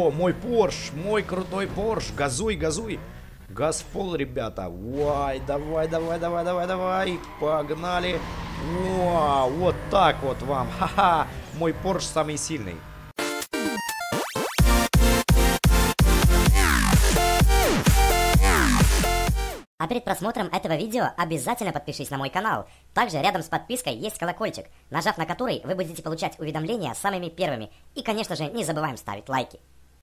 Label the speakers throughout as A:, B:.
A: О, мой Порш, мой крутой Порш. Газуй, газуй. Газ в пол, ребята. Уай, давай, давай, давай, давай, давай. Погнали. О, вот так вот вам. Ха-ха. Мой Порш самый сильный.
B: А перед просмотром этого видео обязательно подпишись на мой канал. Также рядом с подпиской есть колокольчик, нажав на который вы будете получать уведомления самыми первыми. И, конечно же, не забываем ставить лайки.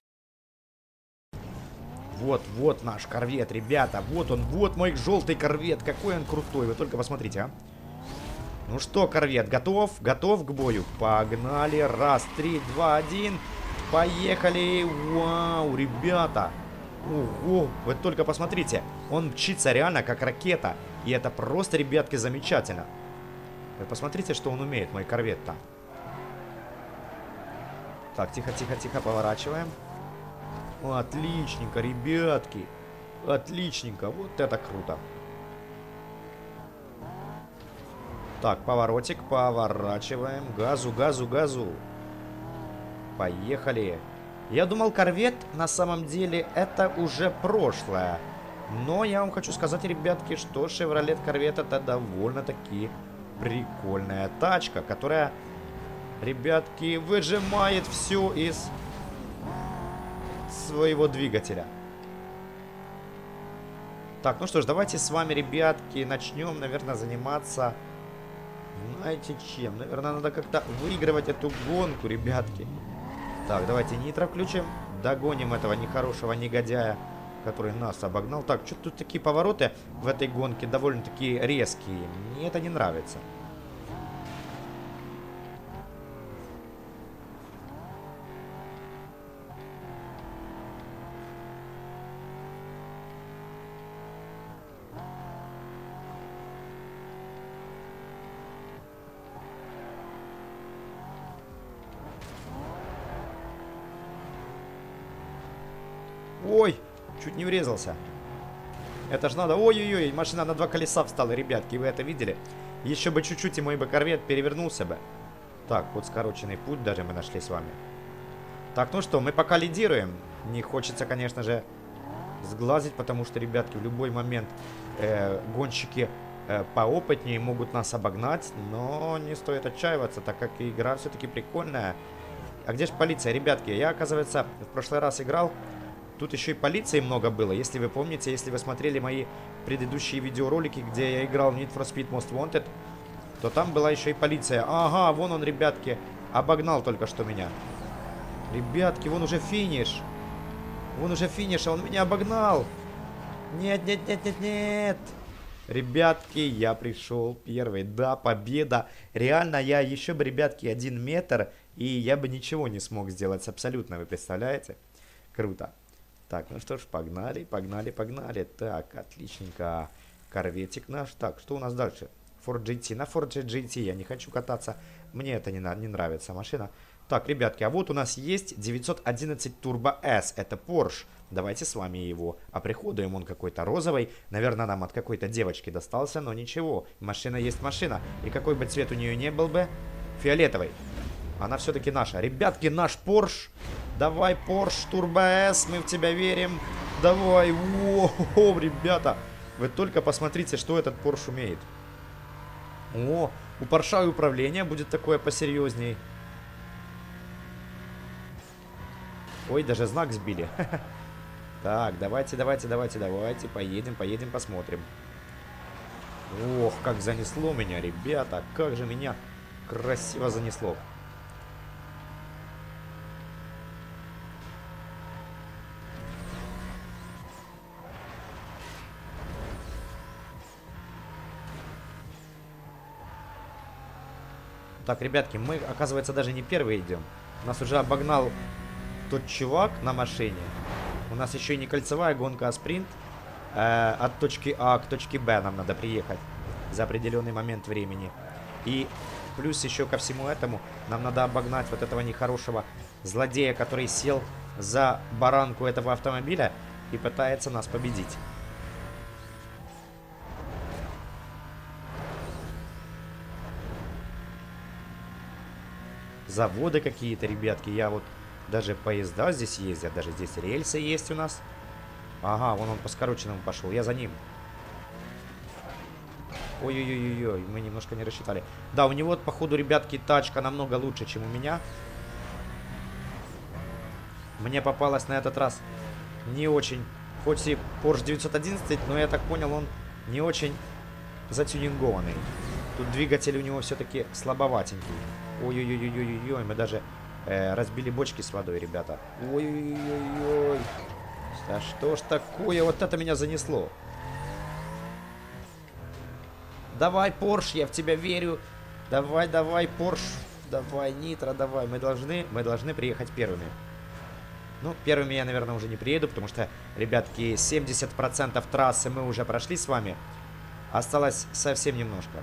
A: Вот наш корвет, ребята. Вот он, вот мой желтый корвет. Какой он крутой, вы только посмотрите, а. Ну что, корвет, готов? Готов к бою? Погнали. Раз, 3, 2, 1. Поехали. Вау, ребята. Ого, вы только посмотрите. Он мчится реально как ракета. И это просто, ребятки, замечательно. Вы посмотрите, что он умеет, мой корвет-то. Так, тихо, тихо, тихо, поворачиваем. Отличненько, ребятки. Отличненько, вот это круто. Так, поворотик, поворачиваем. Газу, газу, газу. Поехали. Я думал, корвет на самом деле это уже прошлое. Но я вам хочу сказать, ребятки, что Chevrolet Corvette это довольно-таки прикольная тачка, которая, ребятки, выжимает все из своего двигателя. Так, ну что ж, давайте с вами, ребятки, начнем, наверное, заниматься, знаете чем? Наверное, надо как-то выигрывать эту гонку, ребятки. Так, давайте нитро включим. Догоним этого нехорошего негодяя, который нас обогнал. Так, что тут такие повороты в этой гонке довольно-таки резкие. Мне это не нравится. Ой, чуть не врезался. Это ж надо... Ой-ой-ой, машина на 2 колеса встала, ребятки, вы это видели? Еще бы чуть-чуть, и мой бы корвет перевернулся бы. Так, вот скороченный путь даже мы нашли с вами. Так, ну что, мы пока лидируем. Не хочется, конечно же, сглазить, потому что, ребятки, в любой момент гонщики поопытнее могут нас обогнать. Но не стоит отчаиваться, так как игра все-таки прикольная. А где же полиция, ребятки? Я, оказывается, в прошлый раз играл. Тут еще и полиции много было. Если вы помните, если вы смотрели мои предыдущие видеоролики, где я играл в Need for Speed Most Wanted, то там была еще и полиция. Ага, вон он, ребятки, обогнал только что меня. Ребятки, вон уже финиш. Вон уже финиш, а он меня обогнал. Нет, нет, нет, нет, нет. Ребятки, я пришел первый. Да, победа. Реально, я еще бы, ребятки, 1 метр, и я бы ничего не смог сделать абсолютно, вы представляете? Круто. Так, ну что ж, погнали, погнали, погнали. Так, отличненько. Корветик наш. Так, что у нас дальше? Ford GT. На Ford GT я не хочу кататься. Мне это не нравится машина. Так, ребятки, а вот у нас есть 911 Turbo S. Это Porsche. Давайте с вами его оприходуем. Он какой-то розовый. Наверное, нам от какой-то девочки достался, но ничего. Машина есть машина. И какой бы цвет у нее не был бы, фиолетовый. Она все-таки наша. Ребятки, наш Porsche. Давай, Porsche Turbo S, мы в тебя верим. Давай. О, ребята. Вы только посмотрите, что этот Porsche умеет. О, у Porsche управление будет такое посерьезней. Ой, даже знак сбили. Так, давайте, давайте, давайте, давайте. Поедем, поедем, посмотрим. Ох, как занесло меня, ребята. Как же меня красиво занесло. Так, ребятки, мы, оказывается, даже не первые идем. Нас уже обогнал тот чувак на машине. У нас еще и не кольцевая гонка, а спринт. От точки А к точке Б нам надо приехать за определенный момент времени. И плюс еще ко всему этому нам надо обогнать вот этого нехорошего злодея, который сел за баранку этого автомобиля и пытается нас победить. Заводы какие-то, ребятки. Я вот Даже поезда здесь ездят, даже здесь рельсы есть у нас. Ага, вон он по скороченному пошел, я за ним. Ой-ой-ой-ой, мы немножко не рассчитали. Да, у него, походу, ребятки, тачка намного лучше, чем у меня. Мне попалась на этот раз не очень, хоть и Porsche 911, но я так понял, он не очень затюнингованный. Тут двигатель у него все-таки слабоватенький. Ой-ой-ой-ой-ой-ой, мы даже разбили бочки с водой, ребята. Ой-ой-ой-ой. Да что ж такое, вот это меня занесло. Давай, Порш, я в тебя верю. Давай, давай, Порш. Давай, Нитро, давай. Мы должны приехать первыми. Ну, первыми я, наверное, уже не приеду, потому что, ребятки, 70% трассы мы уже прошли с вами. Осталось совсем немножко.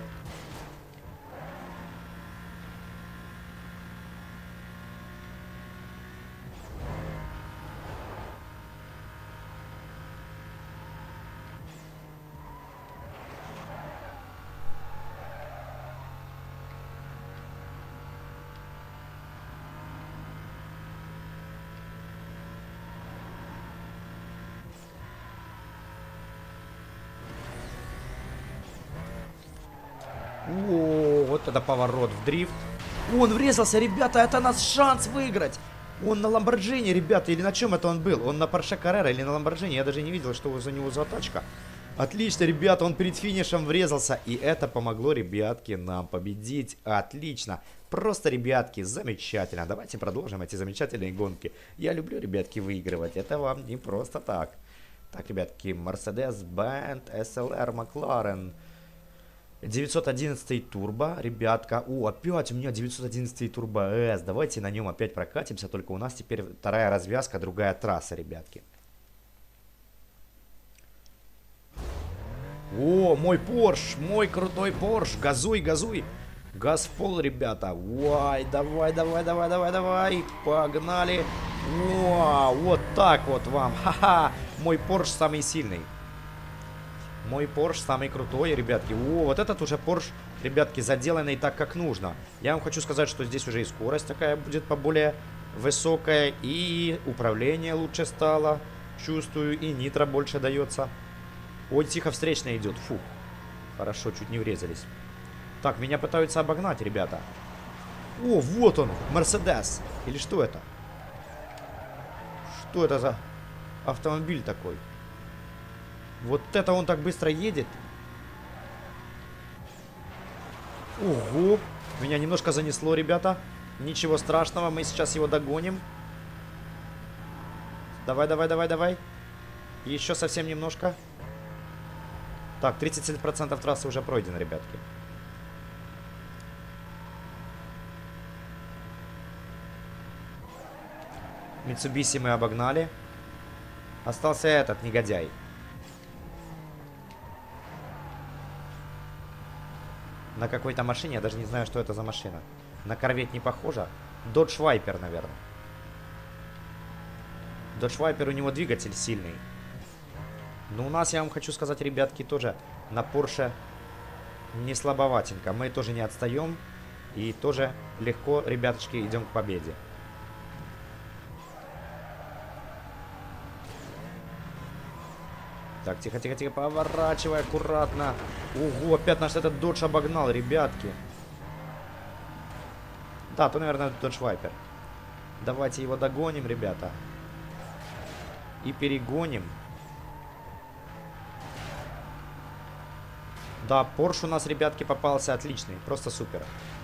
A: О, вот это поворот в дрифт. Он врезался, ребята, это наш шанс выиграть. Он на Ламборджини, ребята, или на чем это он был? Он на Porsche Carrera или на Ламборджини? Я даже не видел, что за него за тачка. Отлично, ребята, он перед финишем врезался. И это помогло, ребятки, нам победить. Отлично. Просто, ребятки, замечательно. Давайте продолжим эти замечательные гонки. Я люблю, ребятки, выигрывать. Это вам не просто так. Так, ребятки, Mercedes-Benz SLR McLaren 911 турбо, ребятка. О, опять у меня 911 турбо S. Давайте на нем опять прокатимся. Только у нас теперь вторая развязка, другая трасса, ребятки. О, мой Porsche, мой крутой Porsche. Газуй, газуй. Газ в пол, ребята. Ой, давай, давай, давай, давай, давай. Погнали. О, вот так вот вам. Ха-ха. Мой Porsche самый сильный. Мой Porsche самый крутой, ребятки. О, вот этот уже Porsche, ребятки, заделанный так, как нужно. Я вам хочу сказать, что здесь уже и скорость такая будет поболее высокая, и управление лучше стало. Чувствую, и нитро больше дается. Ой, тихо, встречная идет. Фу. Хорошо, чуть не врезались. Так, меня пытаются обогнать, ребята. О, вот он, Мерседес. Или что это? Что это за автомобиль такой? Вот это он так быстро едет. Ого. Меня немножко занесло, ребята. Ничего страшного, мы сейчас его догоним. Давай, давай, давай, давай. Еще совсем немножко. Так, 37% трассы уже пройдено, ребятки. Митсубиси мы обогнали. Остался этот негодяй. На какой-то машине, я даже не знаю, что это за машина. На корвет не похоже. Dodge Viper, наверное. Dodge Viper, у него двигатель сильный. Но у нас, я вам хочу сказать, ребятки, тоже на Porsche не слабоватенько. Мы тоже не отстаем. И тоже легко, ребяточки, идем к победе. Так, тихо, тихо, тихо, поворачивай аккуратно. Ого, опять наш этот Dodge обогнал, ребятки. Да, то, наверное, Dodge Viper. Давайте его догоним, ребята. И перегоним. Да, Porsche у нас, ребятки, попался отличный. Просто супер.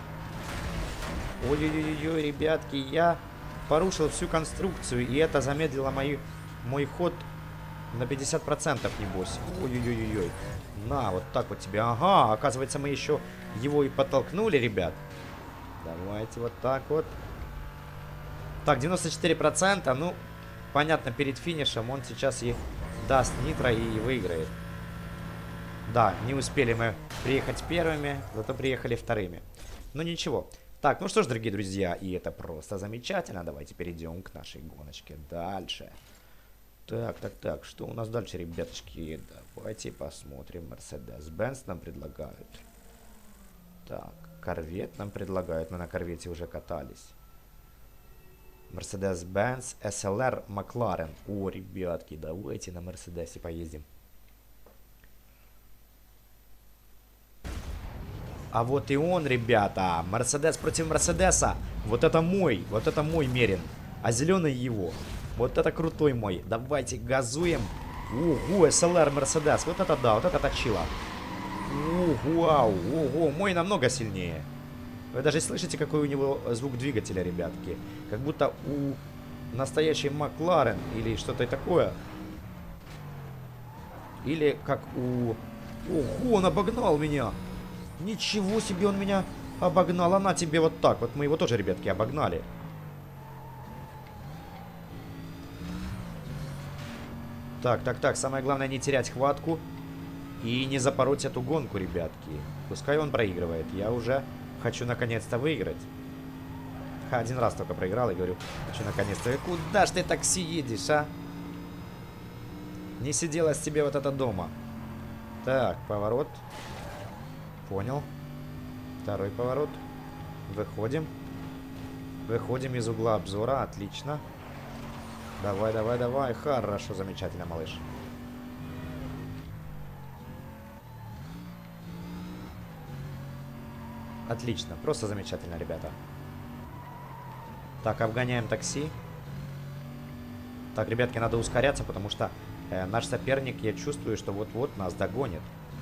A: Ой-ой-ой, ребятки, я порушил всю конструкцию. И это замедлило мой ход на 50%, небось. Ой-ой-ой-ой. На, вот так вот тебе. Ага, оказывается, мы еще его и подтолкнули, ребят. Давайте вот так вот. Так, 94%. Ну, понятно, перед финишем он сейчас и даст нитро и выиграет. Да, не успели мы приехать первыми, зато приехали вторыми. Но ничего. Так, ну что ж, дорогие друзья, и это просто замечательно. Давайте перейдем к нашей гоночке дальше. Так, так, так, что у нас дальше, ребяточки? Давайте посмотрим. Mercedes-Benz нам предлагают. Так, корвет нам предлагают. Мы на корвете уже катались. Mercedes-Benz SLR Макларен. О, ребятки, давайте на Мерседесе поездим. А вот и он, ребята. Мерседес против Мерседеса. Вот это мой Мерин. А зеленый его. Вот это крутой мой. Давайте газуем. Ого, SLR Мерседес. Вот это да, вот это точило. Вау, ого, мой намного сильнее. Вы даже слышите, какой у него звук двигателя, ребятки. Как будто у настоящей Макларен или что-то такое. Или как у... Ого, он обогнал меня. Ничего себе, он меня обогнал. Она тебе вот так. Вот мы его тоже, ребятки, обогнали. Так. Самое главное не терять хватку. И не запороть эту гонку, ребятки. Пускай он проигрывает. Я уже хочу наконец-то выиграть. Один раз только проиграл и говорю, хочу наконец-то. Куда ж ты такси едешь, а? Не сиделось тебе вот это дома. Так, поворот. Понял. Второй поворот. Выходим. Выходим из угла обзора. Отлично. Давай. Хорошо, замечательно, малыш. Отлично. Просто замечательно, ребята. Так, обгоняем такси. Так, ребятки, надо ускоряться, потому что наш соперник, я чувствую, что вот-вот нас догонит.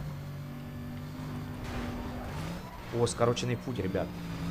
A: О, скороченный путь, ребят.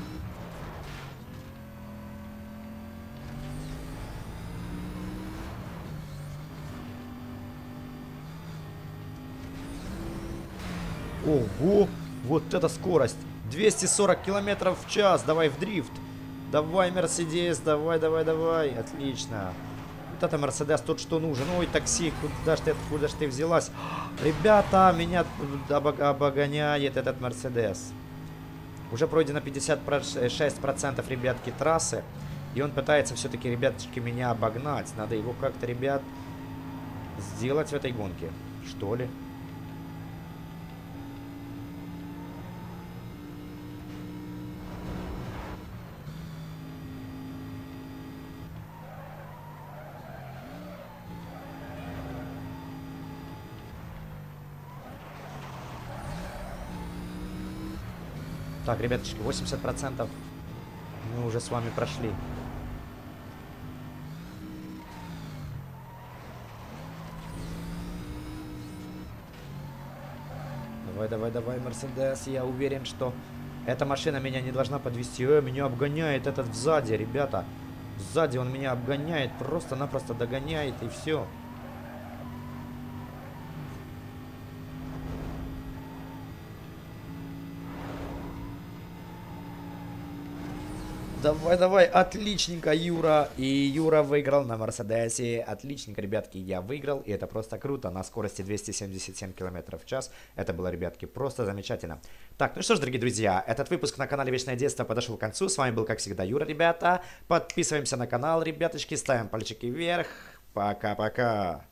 A: Ого, вот это скорость. 240 километров в час. Давай в дрифт. Давай, Мерседес, давай. Отлично. Вот это Мерседес, тот, что нужен. Ой, такси, откуда ж ты взялась? Ребята, меня обгоняет этот Мерседес. Уже пройдено 56%, ребятки, трассы. И он пытается все-таки, ребяточки, меня обогнать. Надо его как-то, ребят, сделать в этой гонке. Что ли? Так, ребяточки, 80% мы уже с вами прошли. Давай, Мерседес. Я уверен, что эта машина меня не должна подвести. Меня обгоняет этот сзади, ребята. Сзади он меня обгоняет, просто-напросто догоняет, и все. Давай, отличненько, Юра. И Юра выиграл на Мерседесе. Отличненько, ребятки, я выиграл. И это просто круто. На скорости 277 км в час. Это было, ребятки, просто замечательно. Так, ну что ж, дорогие друзья, этот выпуск на канале Вечное Детство подошел к концу. С вами был, как всегда, Юра, ребята. Подписываемся на канал, ребяточки. Ставим пальчики вверх. Пока-пока.